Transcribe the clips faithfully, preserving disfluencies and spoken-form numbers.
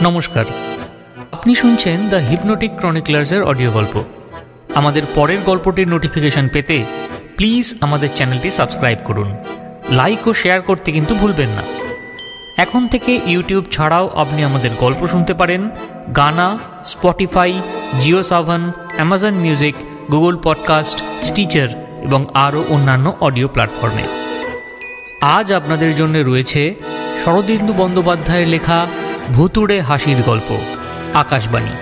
নমস্কার, আপনি শুনছেন দ্য হিপনোটিক ক্রনিকলার্সের অডিও গল্প। আমাদের পরের গল্পটির নোটিফিকেশন পেতে প্লিজ আমাদের চ্যানেলটি সাবস্ক্রাইব করুন। লাইক ও শেয়ার করতে কিন্তু ভুলবেন না। এখন থেকে ইউটিউব ছাড়াও আপনি আমাদের গল্প শুনতে পারেন Gaana, Spotify, Jio Saavn, Amazon Music, Google Podcast, Stitcher এবং আরও অন্যান্য অডিও প্ল্যাটফর্মে। আজ আপনাদের জন্য রয়েছে শরদিন্দু বন্দ্যোপাধ্যায়ের লেখা ভুতুড়ে হাসির গল্প আকাশবাণী।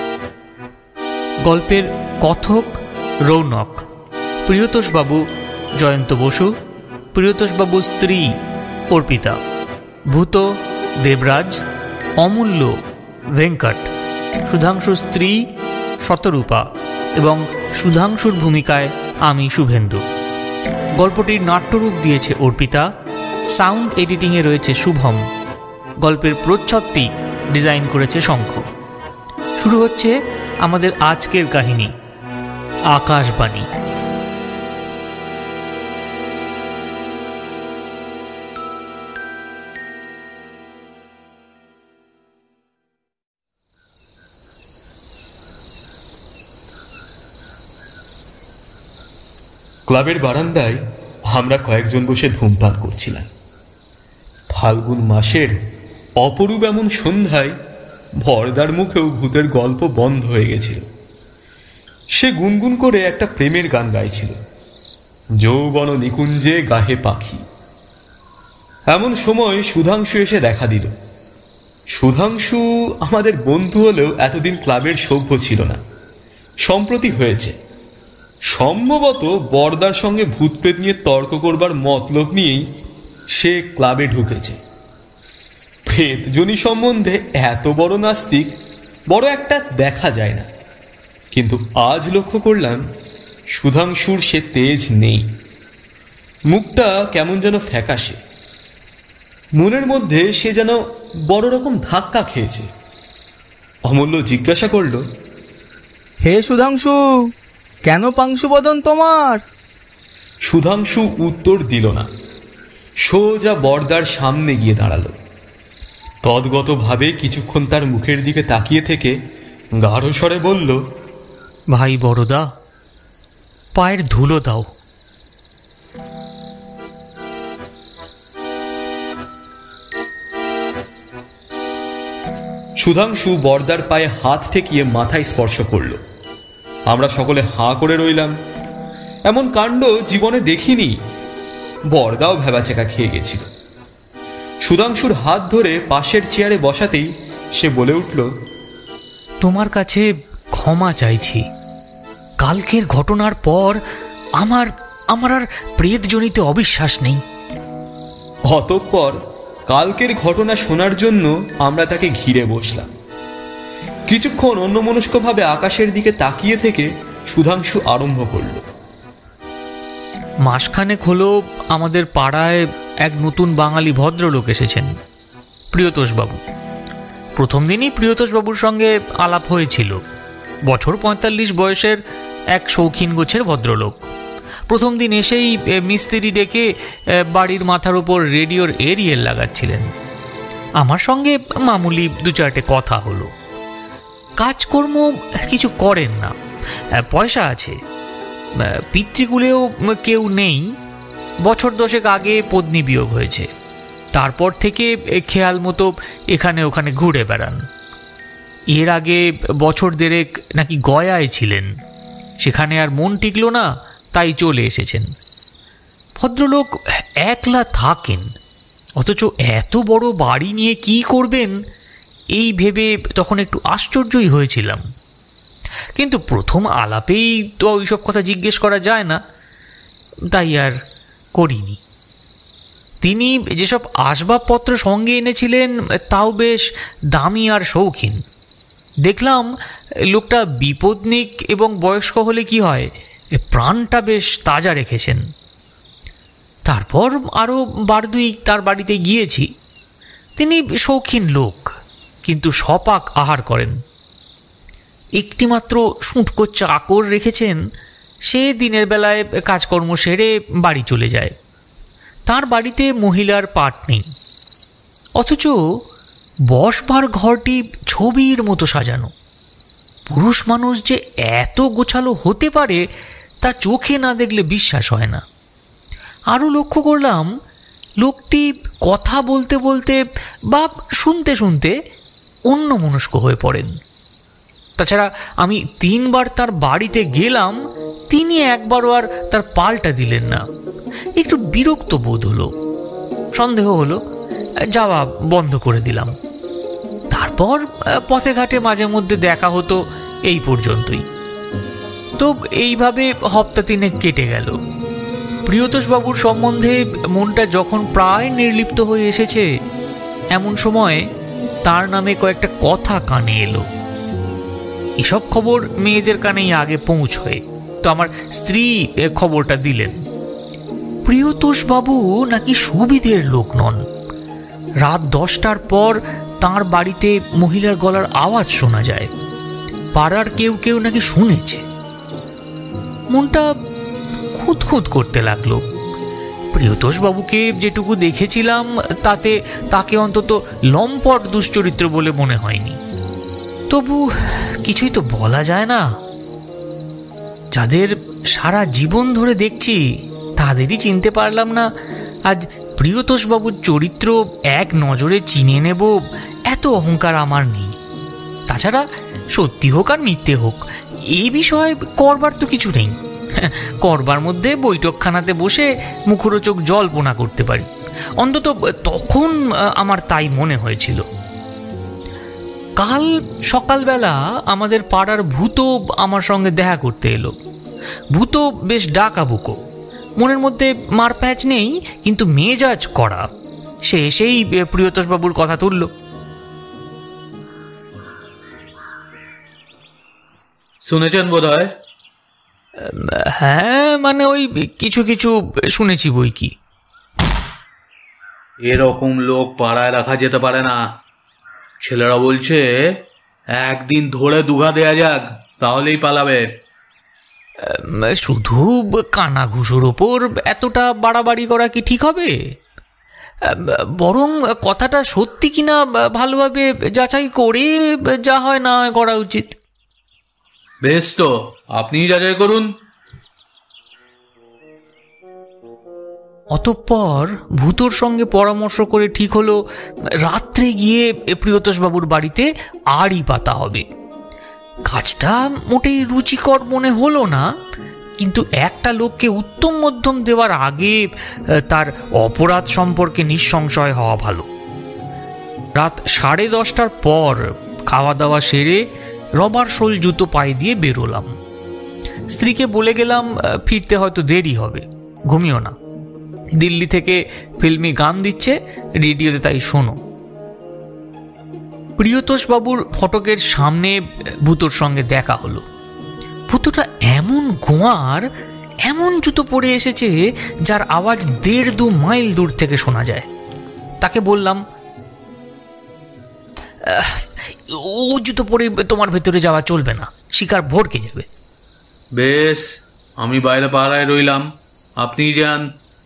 গল্পের কথক রৌনক, প্রিয়তোষ বাবু জয়ন্ত বসু, প্রিয়তোষ বাবুর স্ত্রী অর্পিতা, ভূতো দেবরাজ, অমূল্য ভেঙ্কট, সুধাংশুর স্ত্রী সতরূপা এবং সুধাংশুর ভূমিকায় আমি শুভেন্দু। গল্পটির নাট্যরূপ দিয়েছে অর্পিতা, সাউন্ড এডিটিংয়ে রয়েছে শুভম, গল্পের প্রচ্ছদটি ডিজাইন করেছে শঙ্খ। শুরু হচ্ছে আমাদের আজকের কাহিনী আকাশবাণী। ক্লাবের বারান্দায় আমরা কয়েকজন বসে ধূমপান করছিলাম। ফাল্গুন মাসের অপরূপ এমন সন্ধ্যায় ভরদার মুখেও ভূতের গল্প বন্ধ হয়ে গেছিল। সে গুনগুন করে একটা প্রেমের গান গাইছিল, যৌবন নিকুঞ্জে গাহে পাখি। এমন সময় সুধাংশু এসে দেখা দিল। সুধাংশু আমাদের বন্ধু হলেও এতদিন ক্লাবের সভ্য ছিল না, সম্প্রতি হয়েছে। সম্ভবত বরদার সঙ্গে ভূতপ্রেত নিয়ে তর্ক করবার মতলব নিয়েই সে ক্লাবে ঢুকেছে। প্রেতজনী সম্বন্ধে এত বড় নাস্তিক বড় একটা দেখা যায় না, কিন্তু আজ লক্ষ্য করলাম সুধাংশুর সে তেজ নেই। মুখটা কেমন যেন ফ্যাকাশে, মনের মধ্যে সে যেন বড় রকম ধাক্কা খেয়েছে। অমূল্য জিজ্ঞাসা করল, হে সুধাংশু, কেন পাংশু বদন তোমার? সুধাংশু উত্তর দিল না, সোজা বরদার সামনে গিয়ে দাঁড়ালো। তদ্গতভাবে কিছুক্ষণ তার মুখের দিকে তাকিয়ে থেকে গাঢ় স্বরে বলল, ভাই বড়দা, পায়ের ধুলো দাও। সুধাংশু বরদার পায়ে হাত ঠেকিয়ে মাথায় স্পর্শ করল। আমরা সকলে হাঁ করে রইলাম। এমন কাণ্ড জীবনে দেখিনি। বরদাও ভেবাচেকা খেয়ে গেছিল। সুধাংশুর হাত ধরে পাশের চেয়ারে বসাতেই সে বলে উঠল, তোমার কাছে ক্ষমা চাইছি। কালকের ঘটনার পর আমার আমার আর প্রেতজনিতে অবিশ্বাস নেই। অতঃপর কালকের ঘটনা শোনার জন্য আমরা তাকে ঘিরে বসলাম। কিছুক্ষণ অন্যমনস্কভাবে আকাশের দিকে তাকিয়ে থেকে সুধাংশু আরম্ভ করল, মাসখানেক হলো আমাদের পাড়ায় এক নতুন বাঙালি ভদ্রলোক এসেছেন, প্রিয়তোষ বাবু। প্রথম দিনই প্রিয়তোষ বাবুর সঙ্গে আলাপ হয়েছিল। বছর পঁয়তাল্লিশ বয়সের এক শৌখিন গোছের ভদ্রলোক। প্রথম দিন এসেই মিস্ত্রি ডেকে বাড়ির মাথার ওপর রেডিওর এরিয়েল লাগাচ্ছিলেন। আমার সঙ্গে মামুলি দু চারটে কথা হলো। কাজকর্ম কিছু করেন না, পয়সা আছে, পিতৃকুলেও কেউ নেই। বছর দশেক আগে পত্নী বিয়োগ হয়েছে। তারপর থেকে খেয়াল মতো এখানে ওখানে ঘুরে বেড়ান। এর আগে বছর দেড়েক নাকি গয়ায় ছিলেন, সেখানে আর মন টিকল না, তাই চলে এসেছেন। ভদ্রলোক একলা থাকেন, অথচ এত বড় বাড়ি নিয়ে কি করবেন এই ভেবে তখন একটু আশ্চর্যই হয়েছিলাম। কিন্তু প্রথম আলাপেই তো ওইসব কথা জিজ্ঞেস করা যায় না, তাই আর করিনি। তিনি যেসব আসবাবপত্র সঙ্গে এনেছিলেন তাও বেশ দামি আর শৌখিন। দেখলাম লোকটা বিপদনিক এবং বয়স্ক হলে কি হয়, প্রাণটা বেশ তাজা রেখেছেন। তারপর আরও বার দুই তার বাড়িতে গিয়েছি। তিনি শৌখিন লোক, কিন্তু সপাক আহার করেন। একটিমাত্র শুঁটকো চাকর রেখেছেন, সে দিনের বেলায় কাজকর্ম সেরে বাড়ি চলে যায়। তার বাড়িতে মহিলার পাট নেই, অথচ বসবার ঘরটি ছবির মতো সাজানো। পুরুষ মানুষ যে এত গোছালো হতে পারে তা চোখে না দেখলে বিশ্বাস হয় না। আরও লক্ষ্য করলাম লোকটি কথা বলতে বলতে বা শুনতে শুনতে অন্যমনস্ক হয়ে পড়েন। তাছাড়া আমি তিনবার তার বাড়িতে গেলাম, তিনি একবারও আর তার পাল্টা দিলেন না। একটু বিরক্ত বোধ হলো, সন্দেহ হলো, যাওয়া বন্ধ করে দিলাম। তারপর পথে ঘাটে মাঝে মধ্যে দেখা হতো, এই পর্যন্তই। তো এইভাবে হপ্তা তিনেক কেটে গেল। প্রিয়তোষ বাবুর সম্বন্ধে মনটা যখন প্রায় নির্লিপ্ত হয়ে এসেছে, এমন সময় তার নামে কয়েকটা কথা কানে এলো। এসব খবর মেয়েদের কানেই আগে পৌঁছয়, তো আমার স্ত্রী খবরটা দিলেন। প্রিয়তোষ বাবু নাকি সুবিধের লোক নন। রাত দশটার পর তাঁর বাড়িতে মহিলার গলার আওয়াজ শোনা যায়, পাড়ার কেউ কেউ নাকি শুনেছে। মনটা খুঁত খুঁত করতে লাগলো। প্রিয়তোষ বাবুকে যেটুকু দেখেছিলাম তাতে তাকে অন্তত লম্পট দুশ্চরিত্র বলে মনে হয়নি। তবু কিছুই তো বলা যায় না। যাদের সারা জীবন ধরে দেখছি তাদেরই চিনতে পারলাম না, আজ প্রিয়তোষ বাবুর চরিত্র এক নজরে চিনে নেব এত অহংকার আমার নেই। তাছাড়া সত্যি হোক আর মিথ্যে হোক, এই বিষয়ে করবার তো কিছু নেই। করবার মধ্যে বৈঠকখানাতে বসে মুখরোচক জল্পনা করতে পারি, অন্তত তখন আমার তাই মনে হয়েছিল। কাল সকালবেলা আমাদের পাড়ার ভূতো আমার সঙ্গে দেখা করতে এলো। ভূতো বেশ ডাকাবুকো, মনের মধ্যে মারপ্যাচ নেই, কিন্তু মেজাজ কড়া। সে এসেই প্রিয়তোষ বাবুর কথা তুলল। শুনেছেন বোধ হয়? হ্যাঁ, মানে ওই কিছু কিছু শুনেছি বই কি। এরকম লোক পাড়ায় রাখা যেতে পারে না। ছেলেরা বলছে একদিন ধরে দুঘা দেয়া যাক, তাহলেই পালাবে। শুধু কানা ঘুষোর ওপর এতটা বাড়াবাড়ি করা কি ঠিক হবে? বরং কথাটা সত্যি কিনা ভালোভাবে যাচাই করে যা হয় না হয় করা উচিত। বেশ, তো আপনিই যাচাই করুন। অতঃপর ভূতোর সঙ্গে পরামর্শ করে ঠিক হলো রাত্রে গিয়ে প্রিয়তোষ বাবুর বাড়িতে আড়ি পাতা হবে। কাজটা মোটেই রুচিকর মনে হলো না, কিন্তু একটা লোককে উত্তম মধ্যম দেওয়ার আগে তার অপরাধ সম্পর্কে নিঃসংশয় হওয়া ভালো। রাত সাড়ে দশটার পর খাওয়া দাওয়া সেরে রবার সোল জুতো পায়ে দিয়ে বেরোলাম। স্ত্রীকে বলে গেলাম ফিরতে হয়তো দেরি হবে, ঘুমিও না। দিল্লি থেকে ফিল্মি গান দিচ্ছে রেডিওতে, তাই শোনো। প্রিয়তোষ বাবুর ফটকের সামনে ভূতোর সঙ্গে দেখা হলো। ভূতোটা এমন গোয়ার, এমন জুতো পরে এসেছে যার আওয়াজ দেড় দু মাইল দূর থেকে শোনা যায়। তাকে বললাম, ও জুতো পরে তোমার ভেতরে যাওয়া চলবে না, শিকার ভড়কে যাবে। বেশ, আমি বাইরে পাড়ায় রইলাম, আপনি যান।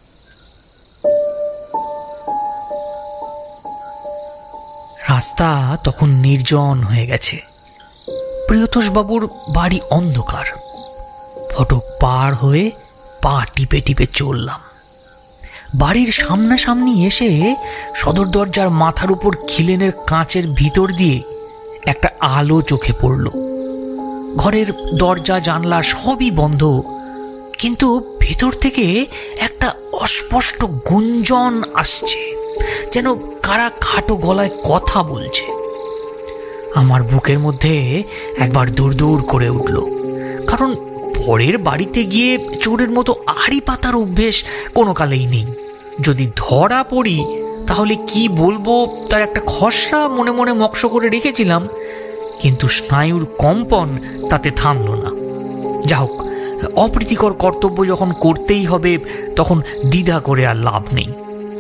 রাস্তা তখন নির্জন হয়ে গেছে। প্রিয়তোষ বাবুর বাড়ি অন্ধকার। ফটক পার হয়ে পা টিপে টিপে চললাম। বাড়ির সামনাসামনি এসে সদর দরজার মাথার উপর খিলেনের কাঁচের ভিতর দিয়ে একটা আলো চোখে পড়ল। ঘরের দরজা জানলা সবই বন্ধ, কিন্তু ভেতর থেকে একটা অস্পষ্ট গুঞ্জন আসছে, যেন কারা খাটো গলায় কথা বলছে। আমার বুকের মধ্যে একবার দূর দূর করে উঠল, কারণ পরের বাড়িতে গিয়ে চোরের মতো আড়ি পাতার অভ্যেস কোনো কালেই নেই। যদি ধরা পড়ি তাহলে কি বলবো তার একটা খসড়া মনে মনে মক্স করে রেখেছিলাম, কিন্তু স্নায়ুর কম্পন তাতে থামল না। যা হোক, অপ্রীতিকর কর্তব্য যখন করতেই হবে তখন দ্বিধা করে আর লাভ নেই।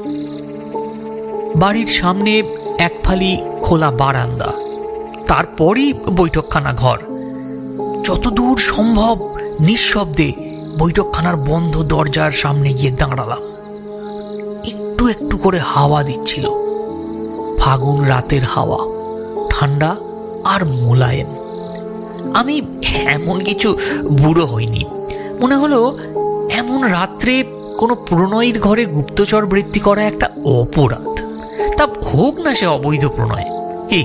বাড়ির সামনে এক ফালি খোলা বারান্দা, তারপরই বৈঠকখানা ঘর। যতদূর সম্ভব নিঃশব্দে বৈঠকখানার বন্ধ দরজার সামনে গিয়ে দাঁড়ালাম। একটু একটু করে হাওয়া দিচ্ছিল। ফাগুন রাতের হাওয়া, ঠান্ডা আর মোলায়েম। আমি এমন কিছু বুড়ো হইনি। মনে হলো এমন রাত্রে কোনো প্রণয়ীর ঘরে গুপ্তচর বৃত্তি করা একটা অপরাধ, তা হোক না সে অবৈধ প্রণয়। কি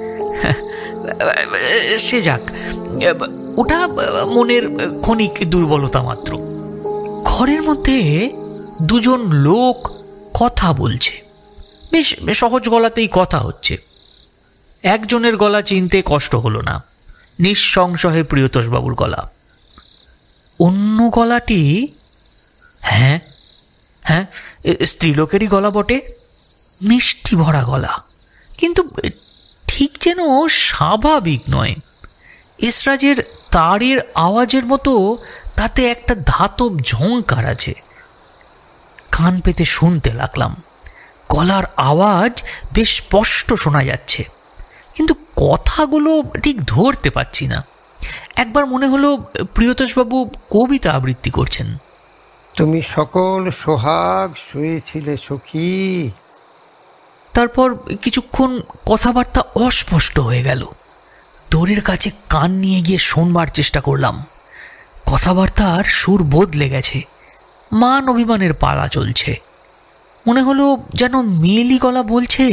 সে যাক, ওটা মনের ক্ষণিক দুর্বলতা মাত্র। ঘরের মধ্যে দুজন লোক কথা বলছে, বেশ সহজ গলাতেই কথা হচ্ছে। একজনের গলা চিনতে কষ্ট হলো না, নিঃসংশয়ে প্রিয়তোষবাবুর গলা। অন্য গলাটি, হ্যাঁ হ্যাঁ স্ত্রীলোকেরই গলা বটে, মিষ্টি ভরা গলা, কিন্তু ঠিক যেন স্বাভাবিক নয়। এসরাজের তারের আওয়াজের মতো তাতে একটা ধাতব ঝংকার আছে। কান পেতে শুনতে লাগলাম। গলার আওয়াজ বেশ স্পষ্ট শোনা যাচ্ছে, কিন্তু কথাগুলো ঠিক ধরতে পারছি না। একবার মনে হলো প্রিয়তোষবাবু কবিতা আবৃত্তি করছেন। তুমি সকল সোহাগ শুয়েছিলে সখী। তারপর কিছুক্ষণ কথাবার্তা অস্পষ্ট হয়ে গেল। দোরের কাছে কান নিয়ে গিয়ে শোনবার চেষ্টা করলাম। কথাবার্তার সুর বদলে গেছে, মান অভিমানের পালা চলছে। মনে হলো যেন মেয়েলি গলা বলছে,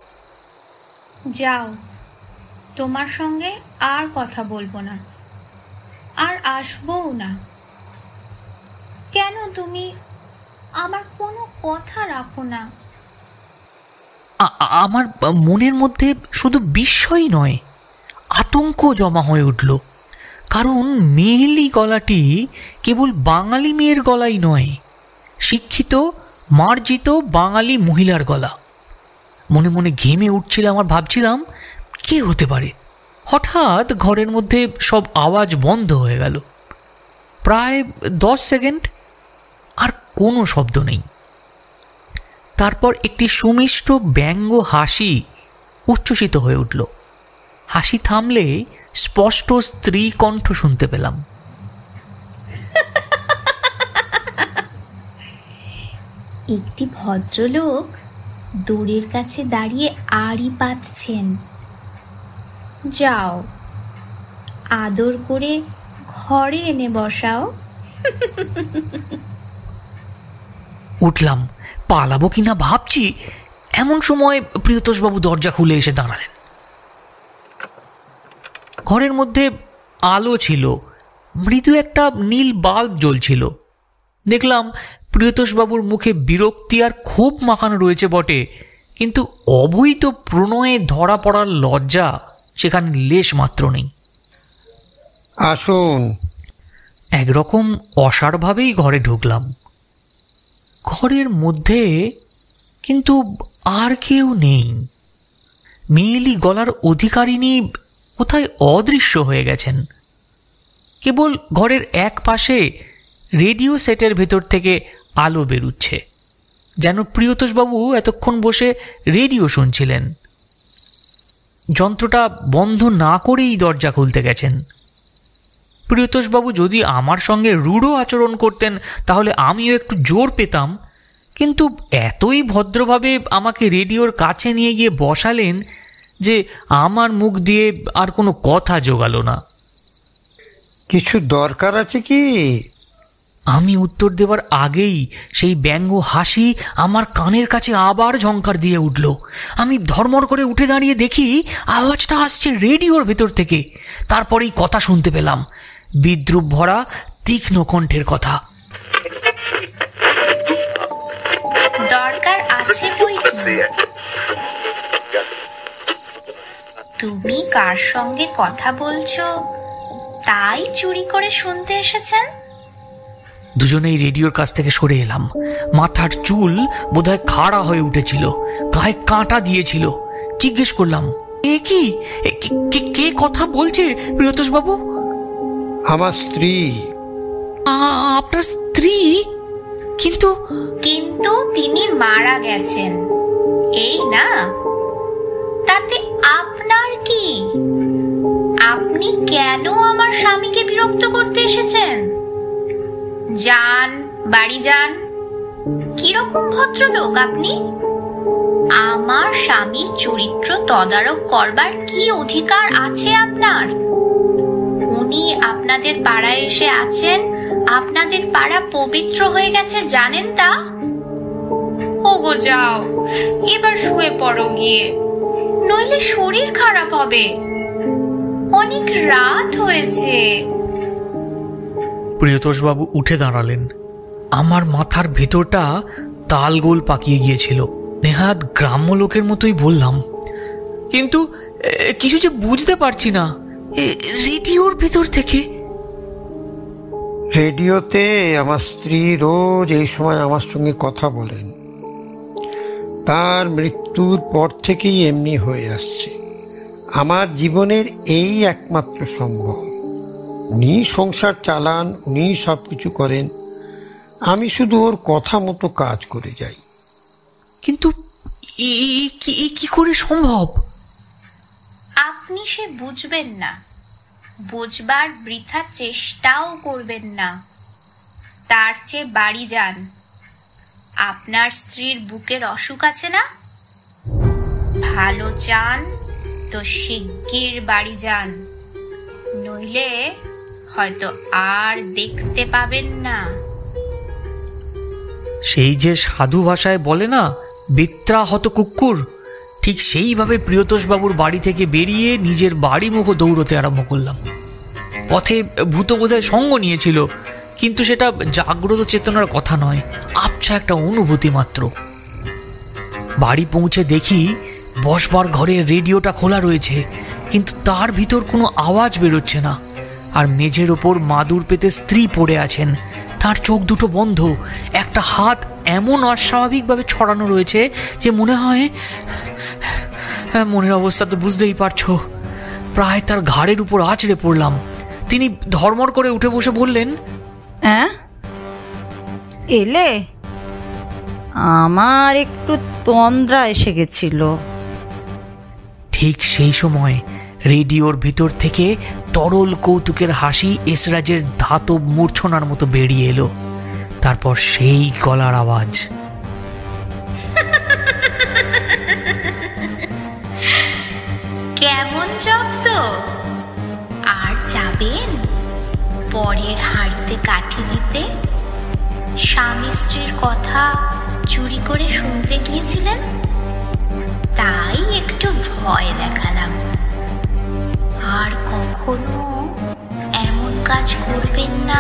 যাও, তোমার সঙ্গে আর কথা বলবো না, আর আসবও না। কেন তুমি আমার কোনো কথা রাখো না? আমার মনের মধ্যে শুধু বিস্ময় নয়, আতঙ্ক জমা হয়ে উঠল। কারণ মেয়েলি গলাটি কেবল বাঙালি মেয়ের গলাই নয়, শিক্ষিত মার্জিত বাঙালি মহিলার গলা। মনে মনে ঘেমে উঠছিলাম আর ভাবছিলাম কে হতে পারে। হঠাৎ ঘরের মধ্যে সব আওয়াজ বন্ধ হয়ে গেল। প্রায় দশ সেকেন্ড আর কোনো শব্দ নেই। তারপর একটি সুমিষ্ট ব্যঙ্গ হাসি উচ্ছ্বসিত হয়ে উঠল। হাসি থামলে স্পষ্ট স্ত্রী কণ্ঠ শুনতে পেলাম। একটি ভদ্রলোক দোরের কাছে দাঁড়িয়ে আড়ি পাতছেন। যাও, আদর করে ঘরে এনে বসাও। উঠলাম, পালাবো কিনা ভাবছি, এমন সময় প্রিয়তোষবাবু দরজা খুলে এসে দাঁড়ালেন। ঘরের মধ্যে আলো ছিল, মৃদু একটা নীল বাল্ব জ্বলছিল। দেখলাম প্রিয়তোষবাবুর মুখে বিরক্তি আর ক্ষোভ মাখানো রয়েছে বটে, কিন্তু অবৈধ প্রণয়ে ধরা পড়ার লজ্জা সেখানে লেশ মাত্র নেই। আসুন। একরকম অসাড়ভাবেই ঘরে ঢুকলাম। ঘরের মধ্যে কিন্তু আর কেউ নেই। মেয়েলি গলার অধিকারিণী কোথায় অদৃশ্য হয়ে গেছেন। কেবল ঘরের এক পাশে রেডিও সেটের ভেতর থেকে আলো বেরুচ্ছে, যেন প্রিয়তোষবাবু এতক্ষণ বসে রেডিও শুনছিলেন। যন্ত্রটা বন্ধ না করেই দরজা খুলতে গেছেন। প্রিয়তোষবাবু যদি আমার সঙ্গে রূঢ় আচরণ করতেন তাহলে আমিও একটু জোর পেতাম, কিন্তু এতই ভদ্রভাবে আমাকে রেডিওর কাছে নিয়ে গিয়ে বসালেন যে আমার মুখ দিয়ে আর কোনো কথা জোগালো না। কিছু দরকার আছে কি? আমি উত্তর দেবার আগেই সেই ব্যঙ্গ হাসি আমার কানের কাছে আবার ঝংকার দিয়ে উঠল। আমি ধর্মর করে উঠে দাঁড়িয়ে দেখি আওয়াজটা আসছে রেডিওর ভেতর থেকে। তারপরেই কথা শুনতে পেলাম, বিদ্রুপ ভরা তীক্ষ্ণ কণ্ঠের কথা। দরকার আছে বই কি? তুমি কার সঙ্গে কথা বলছো তাই চুরি করে শুনতে এসেছেন? দুজনেই রেডিওর কাছ থেকে সরে এলাম। মাথার চুল বোধহয় খাড়া হয়ে উঠেছিল, গায়ে কাঁটা দিয়েছিল। জিজ্ঞেস করলাম, এ কি, কে কথা বলছে প্রিয়তোষবাবু? আমার স্ত্রী। আপনার স্ত্রী? কিন্তু কিন্তু তিনি মারা গেছেন, এই না? তাতে আপনার কি? আপনি কেন আমার স্বামীকে বিরক্ত করতে এসেছেন? যান, বাড়ি যান। কিরকম ভদ্রলোক আপনি? আমার স্বামীর চরিত্র তদারক করবার কি অধিকার আছে আপনার? উনি আপনাদের পাড়ায় এসে আছেন, আপনাদের পাড়া পবিত্র হয়ে গেছে, জানেন তা? ওগো যাও, এবার শুয়ে পড়ো গিয়ে, নইলে শরীর খারাপ হবে। অনেক রাত হয়েছে। প্রিয়তোষ বাবু উঠে দাঁড়ালেন। আমার মাথার ভেতরটা তালগোল পাকিয়ে গিয়েছিল। নেহাত গ্রাম্য লোকের মতোই বললাম, কিন্তু কিছু যে বুঝতে পারছি না। রেডিওর ভেতর থেকে? রেডিওতে আমার স্ত্রী রোজ এই সময় আমার সঙ্গে কথা বলেন। তার মৃত্যুর পর থেকেই এমনি হয়ে আসছে। আমার জীবনের এই একমাত্র সম্ভব। উনি সংসার চালান, উনি সব কিছু করেন, আমি শুধু ওর কথা মতো কাজ করে যাই। কিন্তু কি করে সম্ভব? আপনি সে বুঝবেন না, বুঝবার বৃথা চেষ্টাও করবেন না। তার চেয়ে বাড়ি যান। আপনার স্ত্রীর বুকের অসুখ আছে না? ভালো চান তো শিগগির বাড়ি যান, নইলে হয়তো আর দেখতে পাবেন না। সেই যে সাধু ভাষায় বলে না, বিত্রা হত কুকুর, ঠিক সেইভাবে প্রিয়তোষ বাবুর বাড়ি থেকে বেরিয়ে নিজের বাড়ি মুখো দৌড়তে আরম্ভ করলাম। পথে ভূত বোধহয় সঙ্গ নিয়েছিল, কিন্তু সেটা জাগ্রত চেতনার কথা নয়, আবছা একটা অনুভূতি মাত্র। বাড়ি পৌঁছে দেখি বসবার ঘরে রেডিওটা খোলা রয়েছে, কিন্তু তার ভিতর কোনো আওয়াজ বেরোচ্ছে না। আর মেঝের ওপর মাদুর পেতে স্ত্রী পড়ে আছেন, তার চোখ দুটো বন্ধ, একটা হাত এমন অস্বাভাবিকভাবে ছড়ানো রয়েছে যে মনে হয়, মনের অবস্থা তো বুঝতেই পারছো। প্রায় তার ঘাড়ের উপর আছড়ে পড়লাম। তিনি ধর্মর করে উঠে বসে বললেন, হ্যাঁ এলে? আমার একটু তন্দ্রা এসে গেছিল। ঠিক সেই সময় রেডিওর ভিতর থেকে তরল কৌতুকের হাসি এসরাজের ধাতব মূর্ছনার মতো বেরিয়ে এলো। তারপর সেই গলার আওয়াজ, কেমন জব্দ? আর যাবেন পরের হাঁড়িতে কাঠি দিতে? স্বামী স্ত্রীর কথা চুরি করে শুনতে গিয়েছিলেন, তাই একটু ভয় দেখালাম। আর কখনো এমন কাজ করবেন না।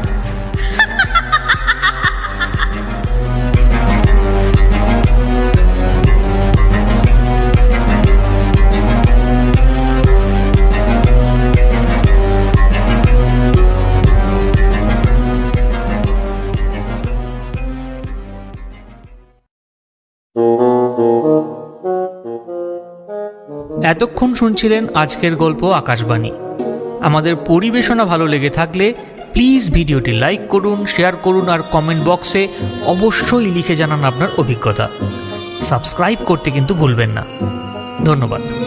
এতক্ষণ শুনছিলেন আজকের গল্প আকাশবাণী। আমাদের পরিবেশনা ভালো লেগে থাকলে প্লিজ ভিডিওটি লাইক করুন, শেয়ার করুন, আর কমেন্ট বক্সে অবশ্যই লিখে জানান আপনার অভিজ্ঞতা। সাবস্ক্রাইব করতে কিন্তু ভুলবেন না। ধন্যবাদ।